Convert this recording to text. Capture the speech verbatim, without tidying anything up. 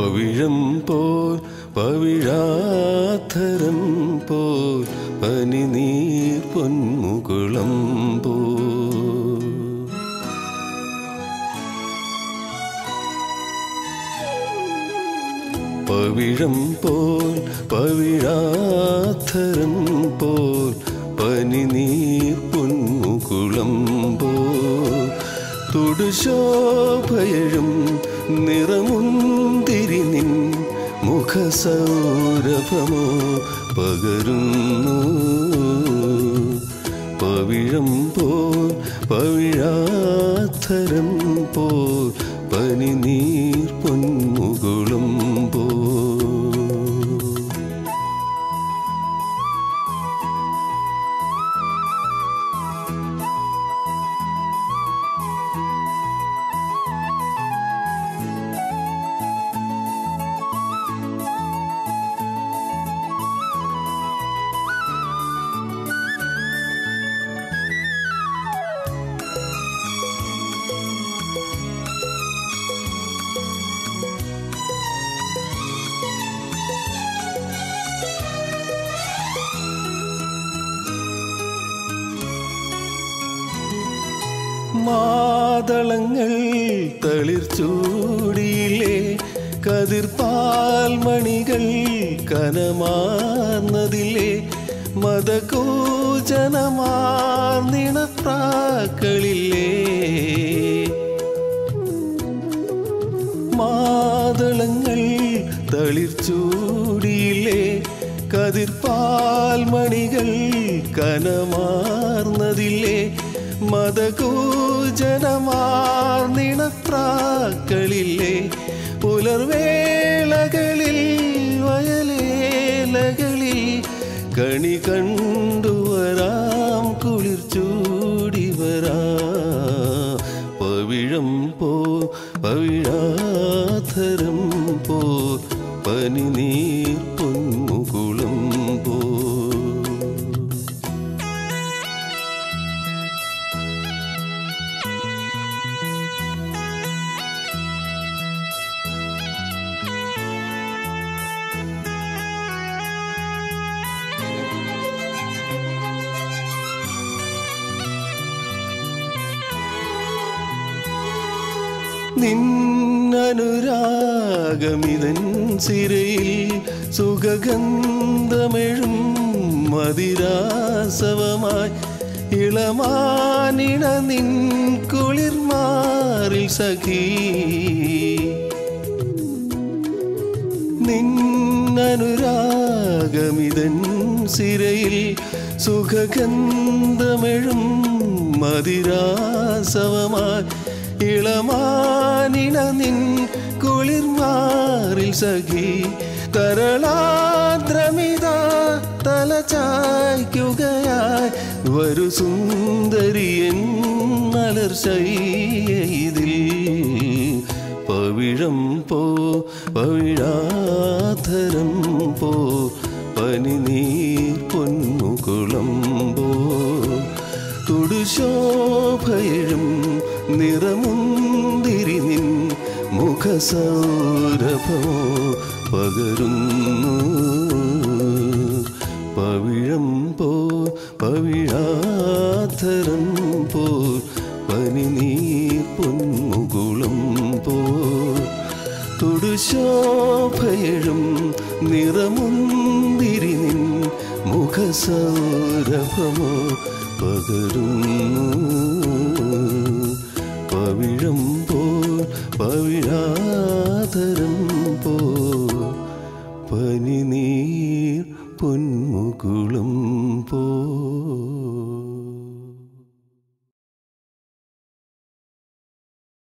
പവിഴം പോൽ പവിഴാധരം പോൽ പനിനീർ പൊന്മുകുളം പോൽ പവിഴം പോൽ പവിഴാധരം പോൽ പനിനീർ പൊന്മുകുളം പോൽ തുടുശോഭയഴും നിറമുന്തിരി നിൻ മുഖസൗരഭമോ പകരുന്നു പവിഴം പോൽ പവിഴാധരം പോൽ പനിനീർ പൊന്മുകുളം പോൽ മാതളങ്ങൾ തളിർച്ചൂടിയില്ലേ കതിർപ്പാൽമണികൾ കനമാർന്നതില്ലേ മദകോചനമാർന്നിണപ്രാക്കളില്ലേ മാതളങ്ങൾ തളിർച്ചൂടിയില്ലേ കതിർപ്പാൽമണികൾ കനമാർന്നതില്ലേ മദകോചനമാർന്നിണപ്രാക്കളില്ലേ പുലർവേളകളിൽ വയലേലകളിൽ കണി കണ്ടുവരാം കുളിർ ചൂടി വരാം പവിഴം പോ പവിഴാധരം പോ പനിനീർ പൊന്മുകുളം പോ നിന്നനുരാഗമിതൻ സിരയിൽ സുഗന്ധമെഴും മതിരാസവമായി ഇളമാനിണ നിൻ കുളിർമാറിൽ സഖി നിന്നനുരാഗമിതൻ സിരയിൽ സുഗന്ധമെഴും മതിരാസവമായി ഇളമാനിണ നിൻ കുളിർമാറിൽ സഖി തരളാദ്രമിത തലചായ്ക്കുകയായി വരു സുന്ദരിയൻ മലർശയ്യയിൽ പവിഴം പോ പവിഴാധരം പോ പനിനീർ പൊന്മുകുളം പോ തുടുശോഭയഴും നിറമുന്തിരി നിൻ മുഖസൗരഭമോ പകരുന്നു പവിഴം പോ പവിഴാധരം പോ പനിനീർ പൊന്മുകുളം പോ തുടുശോഭയഴും നിറമുന്തിരി നിൻ മുഖസൗരഭമോ പകരുന്നു പവിഴം പോൽ പവിഴാ